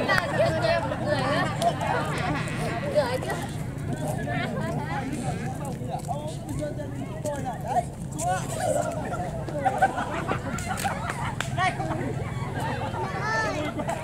là kia kia một người nữa. Gửi chứ. Đây.